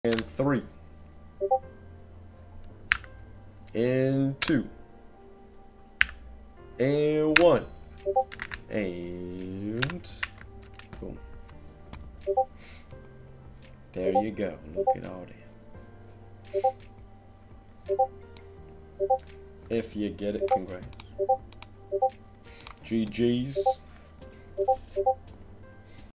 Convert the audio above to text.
And 3. And 2. And 1. And boom. There you go. Look at all that. If you get it, congrats. GG's.